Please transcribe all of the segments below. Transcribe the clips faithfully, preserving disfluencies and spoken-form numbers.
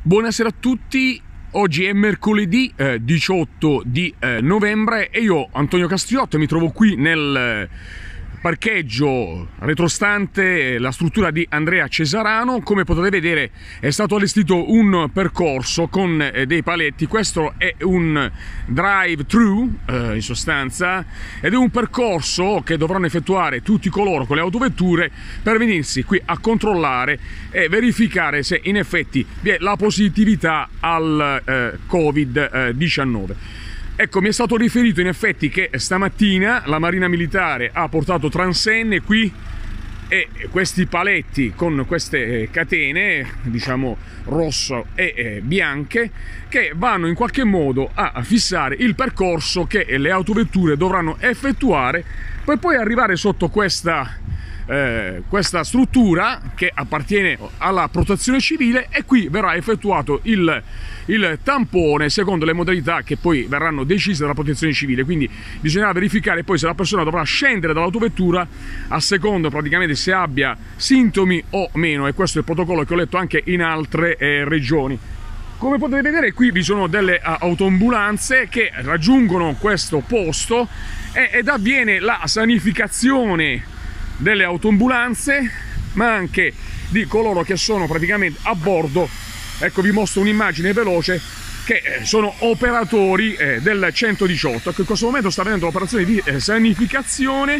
Buonasera a tutti, oggi è mercoledì eh, diciotto di eh, novembre e io, Antonio Castriotto, mi trovo qui nel eh, parcheggio retrostante la struttura di Andrea Cesarano. Come potete vedere è stato allestito un percorso con eh, dei paletti. Questo è un drive-thru eh, in sostanza, ed è un percorso che dovranno effettuare tutti coloro con le autovetture per venirsi qui a controllare e verificare se in effetti vi è la positività al eh, covid diciannove. Ecco, mi è stato riferito in effetti che stamattina la Marina Militare ha portato transenne qui e questi paletti con queste catene, diciamo rosso e bianche, che vanno in qualche modo a fissare il percorso che le autovetture dovranno effettuare per poi arrivare sotto questa Eh, questa struttura che appartiene alla protezione civile, e qui verrà effettuato il, il tampone secondo le modalità che poi verranno decise dalla protezione civile. Quindi bisognerà verificare poi se la persona dovrà scendere dall'autovettura a secondo praticamente se abbia sintomi o meno, e questo è il protocollo che ho letto anche in altre eh, regioni. Come potete vedere, qui vi sono delle autoambulanze che raggiungono questo posto e, ed avviene la sanificazione delle autoambulanze, ma anche di coloro che sono praticamente a bordo. Ecco, vi mostro un'immagine veloce che sono operatori eh, del centodiciotto, che in questo momento sta avvenendo l'operazione di eh, sanificazione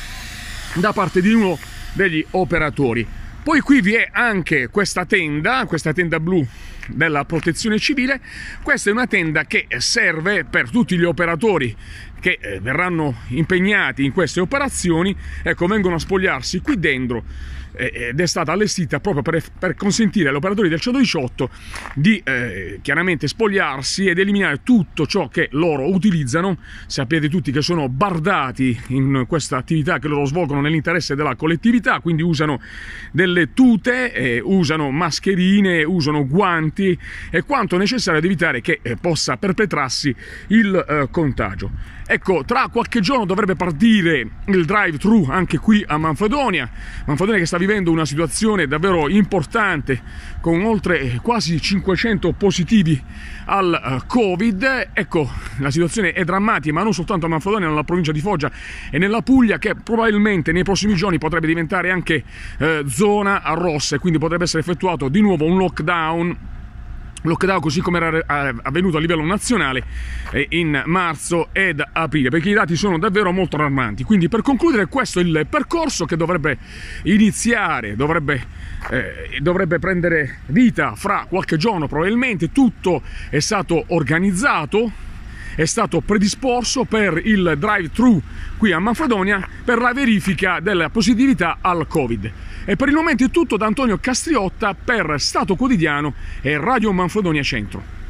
da parte di uno degli operatori. Poi qui vi è anche questa tenda, questa tenda blu della protezione civile. Questa è una tenda che serve per tutti gli operatori che eh, verranno impegnati in queste operazioni. Ecco, vengono a spogliarsi qui dentro eh, ed è stata allestita proprio per, per consentire agli operatori del centodiciotto di eh, chiaramente spogliarsi ed eliminare tutto ciò che loro utilizzano. Sapete tutti che sono bardati in questa attività che loro svolgono nell'interesse della collettività, quindi usano delle tute, eh, usano mascherine, usano guanti e quanto necessario ad evitare che eh, possa perpetrarsi il eh, contagio. Ecco, tra qualche giorno dovrebbe partire il drive-thru anche qui a Manfredonia. Manfredonia che sta vivendo una situazione davvero importante, con oltre quasi cinquecento positivi al Covid. Ecco, la situazione è drammatica, ma non soltanto a Manfredonia, nella provincia di Foggia e nella Puglia, che probabilmente nei prossimi giorni potrebbe diventare anche eh, zona rossa, e quindi potrebbe essere effettuato di nuovo un lockdown. lockdown così come era avvenuto a livello nazionale in marzo ed aprile, perché i dati sono davvero molto allarmanti. Quindi, per concludere, questo è il percorso che dovrebbe iniziare, dovrebbe, eh, dovrebbe prendere vita fra qualche giorno probabilmente. Tutto è stato organizzato, è stato predisposto per il drive-thru qui a Manfredonia per la verifica della positività al Covid. E per il momento è tutto da Antonio Castriotta per Stato Quotidiano e Radio Manfredonia Centro.